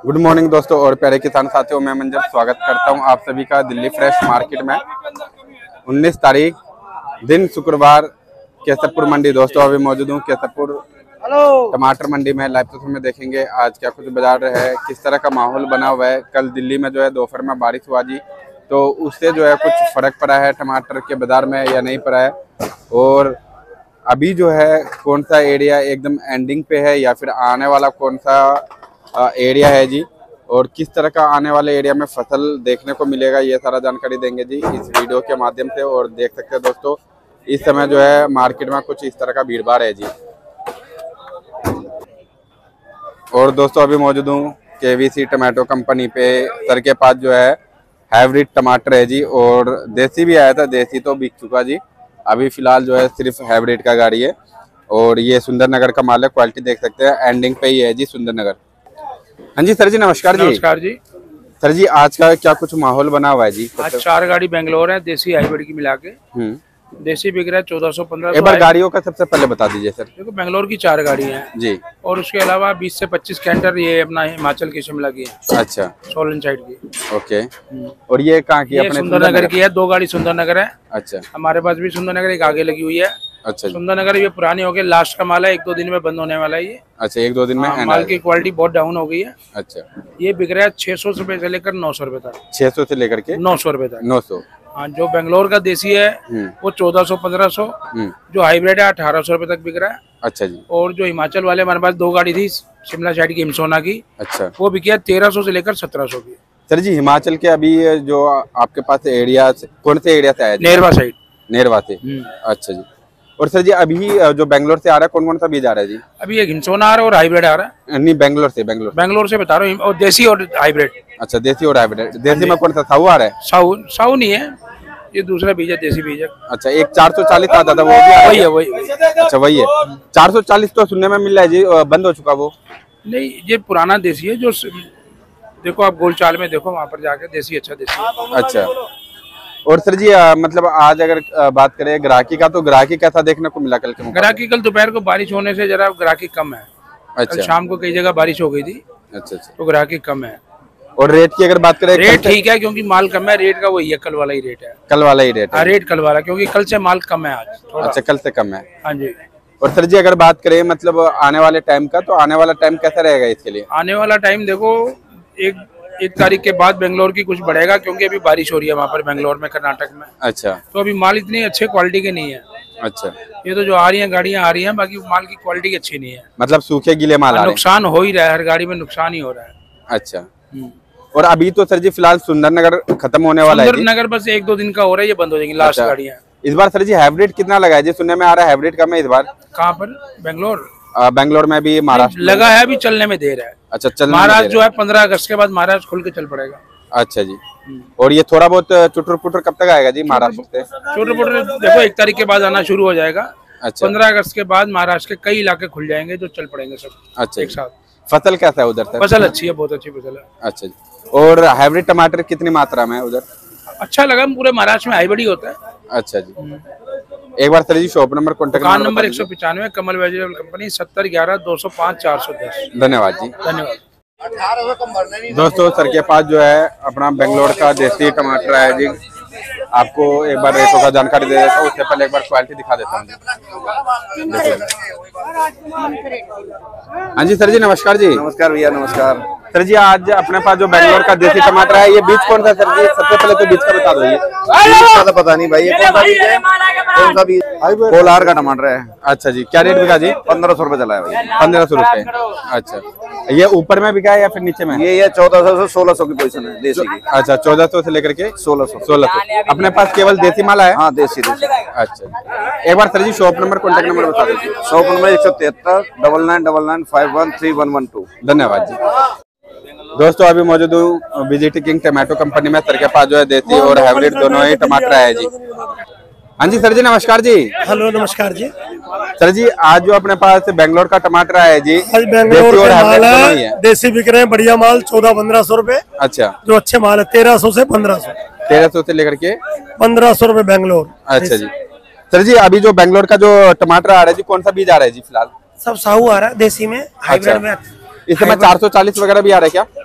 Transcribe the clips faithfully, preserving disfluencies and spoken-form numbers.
Good morning दोस्तों और प्यारे किसान साथियों, मैं मंजर स्वागत करता हूं आप सभी का दिल्ली फ्रेश मार्केट में। उन्नीस तारीख दिन शुक्रवार केसरपुर मंडी। दोस्तों अभी मौजूद हूं केसरपुर टमाटर मंडी में। लाइव तस्वीर में देखेंगे आज क्या कुछ बाजार है, किस तरह का माहौल बना हुआ है। कल दिल्ली में जो है दोपहर में बारिश हुआ जी, तो उससे जो है कुछ फर्क पड़ा है टमाटर के बाजार में या नहीं पड़ा है। और अभी जो है कौन सा एरिया एकदम एंडिंग पे है या फिर आने वाला कौन सा एरिया है जी, और किस तरह का आने वाले एरिया में फसल देखने को मिलेगा, ये सारा जानकारी देंगे जी इस वीडियो के माध्यम से। और देख सकते हैं दोस्तों इस समय जो है मार्केट में कुछ इस तरह का भीड़ भाड़ है जी। और दोस्तों अभी मौजूद हूँ केवीसी टमाटो कंपनी पे। सर के पास जो है हाइब्रिड टमाटर है जी, और देसी भी आया था, देसी तो बिक चुका जी। अभी फिलहाल जो है सिर्फ हाइब्रिड का गाड़ी है। और ये सुंदरनगर का माल है, क्वालिटी देख सकते हैं एंडिंग पे ही है जी सुंदरनगर। हाँ जी सर जी, नमस्कार जी। नमस्कार जी। सर जी आज का क्या कुछ माहौल बना हुआ है जी? आज चार गाड़ी बेंगलोर है, देसी हाइब्रिड की मिला के। देसी बिक रहा है चौदह सौ पंद्रह। एक बार गाड़ियों का सबसे पहले बता दीजिए सर। देखो बेंगलोर की चार गाड़ी हैं जी, और उसके अलावा बीस से पच्चीस कैंटर ये अपना हिमाचल की शिमला की है। अच्छा, सोलन साइड की। ओके। और ये कहाँ की? अपने सुंदरनगर की है। दो गाड़ी सुंदरनगर है। अच्छा, हमारे पास भी सुंदरनगर एक आगे लगी हुई है। अच्छा, सुंदरनगर ये पुरानी हो गई, लास्ट का माल है, एक दो दिन में बंद होने वाला है ये। अच्छा, एक दो दिन में। हाँ, माल की क्वालिटी बहुत डाउन हो गई है। अच्छा, ये बिक रहा है छह सौ रुपए से लेकर नौ सौ रुपए तक। छह सौ से लेकर के नौ सौ रुपए तक। नौ सौ। हाँ, जो बेंगलोर का देसी है वो चौदह सौ पंद्रह सौ, जो हाइब्रिड है अठारह सौ रुपए तक बिक रहा है। अच्छा जी। और जो हिमाचल वाले हमारे पास दो गाड़ी थी शिमला साइड की हिमसोना की। अच्छा, वो बिकी तेरह सौ से लेकर सत्रह सौ की। सर जी हिमाचल के अभी जो आपके पास एरिया कौन से एरिया से आया? नेरवा साइड। नेरवा से। अच्छा जी। और सर जी अभी जो बेंगलोर से आ रहा है कौन कौन सा बीज आ रहा है जी? अभी एक हिमसोना आ रहा है और हाइब्रिड आ रहा है। नहीं बेंगलोर से। बेंगलोर बेंगलोर से बता रहा हूँ, और देसी और हाइब्रिड। अच्छा, देसी और हाइब्रिड। देसी में कौन सा साहू आ रहा है? साहू साहू नहीं है, ये दूसरा बीज है, देसी बीज है। अच्छा, एक चार सौ चालीस आता था वो भी वही है? वही। अच्छा वही है। चार सौ चालीस तो सुनने में मिल रहा है जी, बंद हो चुका वो? नहीं, ये पुराना देसी है। जो देखो आप गोल चाल में देखो, वहाँ पर जाके देसी अच्छा देसी। अच्छा। और सर जी आ, मतलब आज अगर आ, बात करें ग्राहकी का, तो ग्राहकी कैसा देखने को मिला कल के? ग्राहकी कल दोपहर को बारिश होने से जरा ग्राहकी कम है। अच्छा, शाम को कई जगह बारिश हो गई थी। अच्छा अच्छा, तो ग्राहकी कम है। और रेट की अगर बात करें, रेट ठीक है क्योंकि माल कम है। रेट का वही है, कल वाला ही रेट है। कल वाला ही रेट है? रेट कल वाला, क्योंकि कल से माल कम है आज थोड़ा। अच्छा, कल से कम है। हाँ जी। और सर जी अगर बात करें मतलब आने वाले टाइम का, तो आने वाला टाइम कैसा रहेगा इसके लिए? आने वाला टाइम देखो, एक एक तारीख के बाद बेंगलोर की कुछ बढ़ेगा, क्योंकि अभी बारिश हो रही है वहाँ पर बेंगलोर में, कर्नाटक में। अच्छा, तो अभी माल इतनी अच्छे क्वालिटी के नहीं है। अच्छा, ये तो जो आ रही हैं गाड़ियाँ आ रही हैं, बाकी माल की क्वालिटी अच्छी नहीं है। मतलब सूखे गीले माल, नुकसान हो ही रहा है, हर गाड़ी में नुकसान ही हो रहा है। अच्छा। और अभी तो सर जी फिलहाल सुंदरनगर खत्म होने वाला है। सुंदरनगर बस एक दो दिन का हो रहा है, ये बंद हो जाएंगी लास्ट गाड़ियाँ। इस बार सर जी हाइब्रिड कितना लगा है जी? सुनने में आ रहा है हाइब्रिड कम है इस बार। कहाँ पर? बेंगलोर। बेंगलोर में भी, महाराष्ट्र लगा है, अभी चलने में देर है। अच्छा, चल महाराष्ट्र जो है पंद्रह अगस्त के बाद महाराष्ट्र खुल के चल पड़ेगा। अच्छा जी। और ये थोड़ा बहुत चुटर पुटर कब तक आएगा जी महाराष्ट्र से? चुटर पुटर देखो एक तारीख के बाद आना शुरू हो जाएगा। अच्छा, पंद्रह अगस्त के बाद महाराष्ट्र के कई इलाके खुल जाएंगे, जो चल पड़ेंगे सब। अच्छा, एक साथ। फसल कैसा है उधर? फसल अच्छी है, बहुत अच्छी फसल है। अच्छा जी। और हाइब्रिड टमाटर कितनी मात्रा में है उधर? अच्छा लगा, पूरे महाराष्ट्र में हाइब्रिड ही होता है। अच्छा जी। एक बार sir ji shop number, contact number एक सौ पिचानवे कमल वेजिटेबल कंपनी, सत्तर ग्यारह दो सौ पाँच चार सौ दस। धन्यवाद जी। धन्यवाद। दोस्तों सर के पास जो है अपना बेंगलोर का देसी टमाटर है जी। आपको एक बार रेटों का जानकारी दे देता हूँ, उससे पहले एक बार क्वालिटी दिखा देता हूँ। हाँ जी सर जी, नमस्कार जी। नमस्कार भैया, नमस्कार। सर जी आज अपने पास जो बेंगलोर का देसी टमाटर है, ये बीज कौन सा सर जी? सबसे पहले तो बीज का बता दो। ये बीज का तो पता नहीं भाई, ये कौन सा बीज है? कौन सा बीज? कोलार का टमाटर है। अच्छा जी, क्या रेट बिका जी? पंद्रह सौ रुपए चला है भाई। पंद्रह सौ रुपए। अच्छा, ये ऊपर में बिका है या फिर नीचे में? ये ये चौदह सौ से सोलह सौ की पोजीशन है देसी की। अच्छा, चौदह सौ से लेकर के सोलह सौ। सोलह सौ। अपने पास केवल देसी माल है? हाँ देसी देसी। अच्छा, एक बार sir ji shop number, contact number बता दीजिए। शॉप नंबर एक सौ तिहत्तर double nine double nine five one three one one two. धन्यवाद जी। दोस्तों अभी मौजूद हूँ विजिट किंग टमाटो कंपनी में। सर के पास जो है देसी और हाइब्रिड दोनों ही टमाटर है जी। हाँ जी सर जी, नमस्कार जी। हेलो, नमस्कार जी। सर जी आज जो अपने पास बेंगलोर का टमाटर है जी, आज बेंगलोर और माल है, देसी बिक रहे हैं, बढ़िया माल चौदह पंद्रह सौ रूपये। अच्छा, जो अच्छे माल है तेरह सौ से पंद्रह सौ। तेरह सौ से लेकर के पंद्रह सौ रूपये बेंगलोर। अच्छा जी। सर जी अभी जो बेंगलोर का जो टमाटर आ रहा है जी, कौन सा बीज आ रहा है जी फिलहाल? सब साहू आ रहा है देसी में, हाइब्रिड में। इस समय चार सौ चालीस वगैरह भी आ रहा है क्या?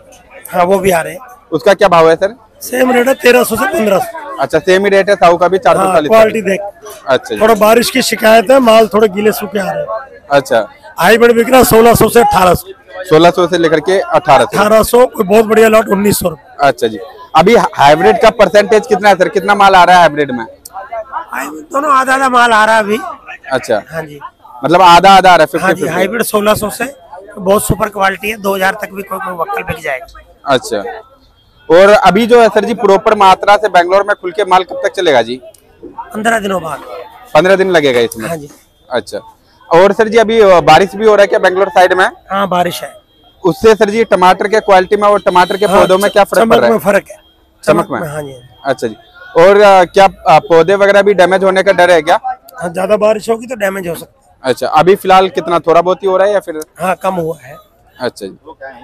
हाँ वो भी आ रहे हैं। उसका क्या भाव है सर? सेम रेट है तेरह सौ से पंद्रह सौ। अच्छा सेम ही रेट है, साहू का भी चार सौ चालीस। क्वालिटी देख। अच्छा थोड़ा बारिश की शिकायत है, माल थोड़े गीले सूखे आ रहे हैं। अच्छा हाईब्रिड बिक रहा सोलह सौ से अठारह सौ। सोलह सौ से लेकर के अठारह सौ। अठारह सौ कोई बहुत बढ़िया लॉट उन्नीस सौ। अच्छा जी, अभी हाइब्रिड का परसेंटेज कितना है सर? कितना माल आ रहा है हाइब्रिड में? दोनों आधा आधा माल आ रहा है अभी। अच्छा हाँ जी, मतलब आधा आधा आ रहा है। हाँ जी, हाइब्रिड सोलह सौ से बहुत सुपर क्वालिटी है, दो हजार तक भी कोई कोई वक्कल बिक जाएगा। अच्छा, और अभी जो है सर जी प्रॉपर मात्रा से बेंगलोर में खुल के माल कब तक चलेगा जी? पंद्रह दिनों बाद। पंद्रह दिन लगेगा इसमें? हाँ जी। अच्छा, और सर जी अभी बारिश भी हो रहा है क्या बेंगलोर साइड में? हाँ बारिश है। उससे सर जी टमाटर के क्वालिटी में और टमाटर के हाँ, पौधों में क्या फर्क पड़ रहा है? फर्क है चमक में। हाँ जी। अच्छा जी, और क्या पौधे वगैरह भी डैमेज होने का डर है क्या? हाँ, ज्यादा बारिश होगी तो डैमेज हो सकता है। अच्छा, अभी फिलहाल कितना, थोड़ा बहुत ही हो रहा है या फिर? हाँ कम हुआ है। अच्छा जी,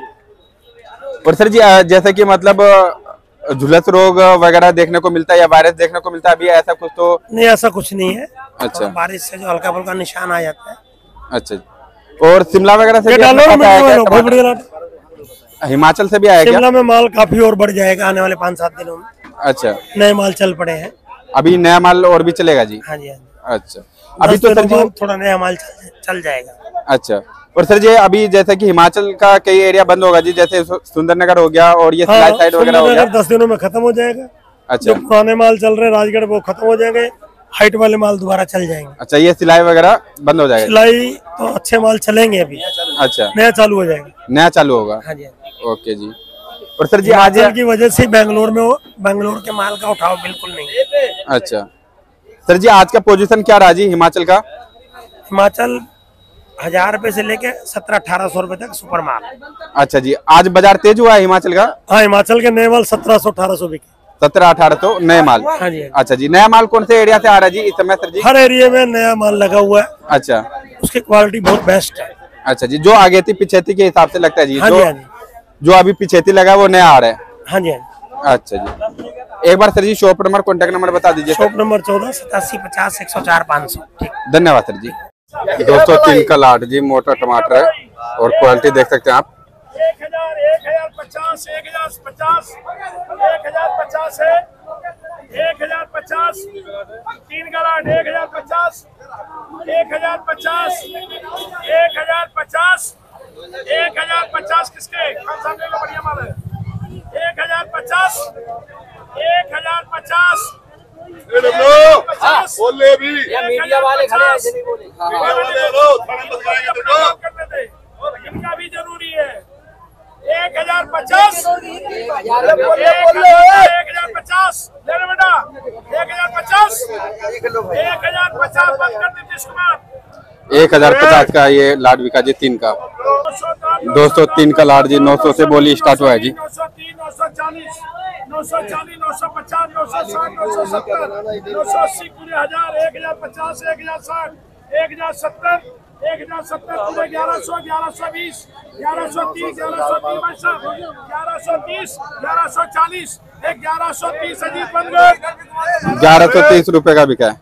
और सर जी जैसे कि मतलब झुलस रोग वगैरह देखने को मिलता है या वायरस देखने को मिलता है, अभी ऐसा कुछ तो नहीं? ऐसा कुछ नहीं है। अच्छा, बारिश से जो हल्का फुल्का निशान आ जाता है। अच्छा, और शिमला वगैरह से भी हिमाचल से भी आया? शिमला में माल काफी और बढ़ जाएगा आने वाले पाँच सात दिनों में। अच्छा, नए माल चल पड़े हैं अभी, नया माल और भी चलेगा जी? हाँ जी हाँ जी। अच्छा, अभी तो सर जी थोड़ा नया माल चल, चल जाएगा। अच्छा, और सर जी अभी जैसे कि हिमाचल का कई एरिया बंद होगा जी, जैसे सुंदरनगर हो गया और ये हाँ, साइड वगैरह हो गया, दस दिनों में खत्म हो जाएगा। अच्छा, जो पुराने माल चल रहे राजगढ़ वो खत्म हो जाएंगे, हाइट वाले माल दोबारा चल जाएंगे। अच्छा, ये सिलाई वगैरह बंद हो जाएगा? सिलाई तो अच्छे माल चलेंगे अभी। अच्छा, नया चालू हो जाएगा। नया चालू होगा। हाँ जी। ओके जी, और सर जी आज की वजह से बेंगलोर में हो, बेंगलोर के माल का उठाव बिल्कुल नहीं। अच्छा, सर जी आज का पोजीशन क्या रहा जी हिमाचल का? हिमाचल हजार रुपए से लेके सत्रह अठारह सौ रुपए तक सुपर माल। अच्छा जी, आज बाजार तेज हुआ है हिमाचल का? हाँ, हिमाचल के नए माल सत्रह सौ अठारह सौ बिके। सत्रह अठारह सौ नए माल? हाँ जी। अच्छा जी, नया माल कौन से एरिया से आ रहा है जी इस समय सर जी? हर एरिया में नया माल लगा हुआ है। अच्छा, उसकी क्वालिटी बहुत बेस्ट है। अच्छा जी, जो आगे थी पिछेती के हिसाब से लगता है जी? हाँ जो, जी, हाँ जी। जो अभी पिछेती लगा वो नया आ रहा है? हाँ जी हाँ जी। अच्छा जी, एक बार sir ji shop number contact number बता दीजिए। शॉप नंबर चौदह सतासी पचास एक सौ चार पाँच सौ। ठीक, धन्यवाद सर जी। दोस्तों तीन का लाट जी मोटा टमाटर है और क्वालिटी देख सकते हैं आप। एक हजार एक हजार पचास एक हजार पचास एक हजार पचास है एक हजार पचास तीन का लाट एक हजार पचास एक हजार पचास एक हजार पचास एक हजार पचास किसके खान साहब ने बढ़िया माल है। एक हजार पचास एक हजार पचास बोले भी मीडिया वाले खड़े ऐसे नहीं बोले इनका भी जरूरी है। एक हजार पचास एक हजार पचास बेटा एक हजार पचास एक हजार पचास बंद कर दी नीतीश कुमार। एक हजार पचास का ये लाट बिका जी तीन का। दोस्तों तीन का लाट जी नौ सौ से बोली स्टार्ट हुआ है जी। नौ सौ तीन नौ सौ चालीस नौ सौ चालीस नौ सौ पचास नौ सौ साठ नौ सौ सत्तर नौ सौ अस्सी पूरे हजार एक हजार पचास एक हजार साठ एक हजार सत्तर एक हजार सत्तर पूरे ग्यारह सौ ग्यारह सौ बीस ग्यारह सौ तीस ग्यारह सौ तीस ग्यारह सौ तीस ग्यारह सौ चालीस एक ग्यारह सौ तीस अजीत बंद ग्यारह सौ तीस रुपए का बिका है।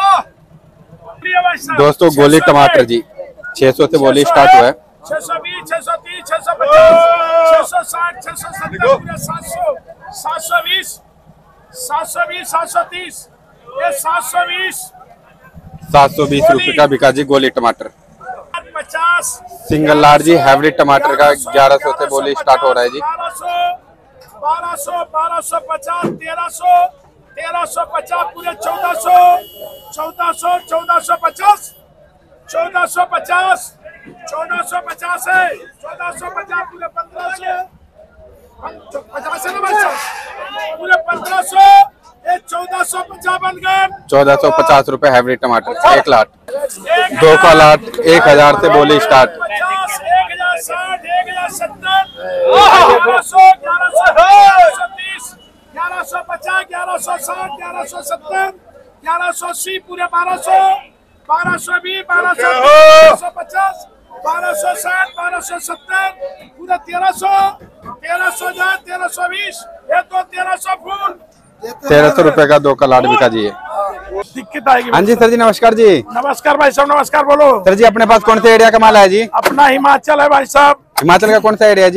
दोस्तों गोली टमाटर जी छह सौ से बोली स्टार्ट हुआ है। छह सौ बीस छह सौ तीस छह सौ पचास छह सौ साठ छह सौ सत्तर पूरे सात सौ सात सौ बीस सात सौ बीस सात सौ तीस ये सात सौ बीस सात सौ बीस रुपए का बिका जी गोली टमाटर। पचास सिंगल लार्ज जी हाइब्रिड टमाटर का ग्यारह सौ से बोली स्टार्ट हो रहा है जी। बारह सौ बारह सौ बारह सौ पचास तेरह सौ तेरह सौ पचास पूरे चौदह सौ चौदह सौ चौदह सौ पचास चौदह सौ पचास चौदह सौ पचास है चौदह सौ पचास पूरे पंद्रह सौ पचास है ना पूरे पंद्रह सौ चौदह सौ पचास बन गए। चौदह सौ पचास रुपए हाइब्रिड टमाटर एक लाट। दो का लाट एक हजार से बोली स्टार्ट। एक हजार साठ एक हजार सत्तर ग्यारह सौ ग्यारह सौ तीस ग्यारह सौ पचास ग्यारह सौ साठ ग्यारह सौ सत्तर ग्यारह सौ अस्सी पूरे बारह सौ बारह सौ बीस बारह सौ बारह सौ पचास बारह सौ साठ बारह सौ सत्तर पूरे तेरह सौ तेरह सौ हजार तेरह सौ बीस ये तो तेरह सौ फूल तेरह सौ रुपए का दो का लाट बिका जी। दिक्कत आएगी। हाँ जी सर जी नमस्कार जी। नमस्कार भाई साहब नमस्कार बोलो। सर जी अपने पास कौन सा एरिया का माल है जी? अपना हिमाचल है भाई साहब। हिमाचल का कौन सा एरिया है जी?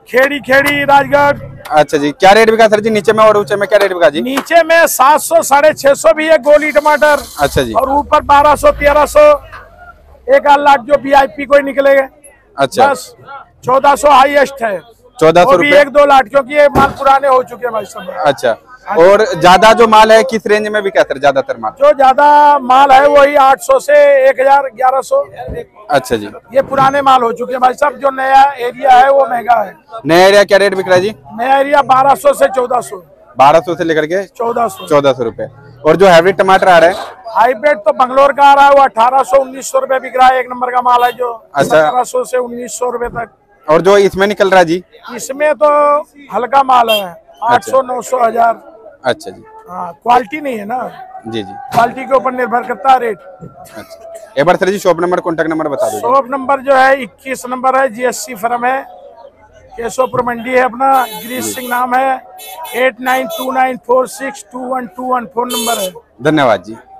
खेड़ी खेड़ी राजगढ़। अच्छा जी, क्या रेट बिका सर जी नीचे में और ऊंचे में क्या रेट बिका जी? नीचे में सात सौ साढ़े छह सौ भी है गोली टमाटर। अच्छा जी। और ऊपर बारह सौ तेरह सौ एक आध लाख जो वीआईपी कोई निकलेगा। अच्छा, बस चौदह सौ हाईएस्ट है, चौदह सौ रुपए एक दो लाख, क्योंकि ये माल पुराने हो चुके हैं भाई सब। अच्छा, और ज्यादा जो माल है किस रेंज में बिका सर? ज्यादातर माल जो ज्यादा माल है वही आठ सौ से एक हजार ग्यारह सौ। अच्छा जी, ये पुराने माल हो चुके हैं भाई साहब। जो नया एरिया है वो महंगा है। नया एरिया क्या रेट बिक रहा है जी? नया एरिया बारह सौ से चौदह सौ। बारह सौ से लेकर के चौदह सौ चौदह सौ रुपए। और जो हाइब्रिड टमाटर आ रहा है? हाइब्रिड तो बंगलोर का आ रहा है, वो अठारह सौ उन्नीस सौ रुपए बिक रहा है। एक नंबर का माल है जो अठारह सौ से उन्नीस सौ रुपए तक। और जो इसमें निकल रहा है जी? इसमें तो हल्का माल है, आठ सौ नौ सौ हजार। अच्छा जी, हाँ, क्वालिटी नहीं है ना जी जी, क्वालिटी के ऊपर निर्भर करता है रेट। अच्छा, एक बार sir ji shop number contact number बता दो। शॉप नंबर जो है इक्कीस नंबर है, जीएससी फर्म है, केशवपुर मंडी है अपना, गिरीश सिंह नाम है। Eight nine two nine four six two one two one phone number है। धन्यवाद जी।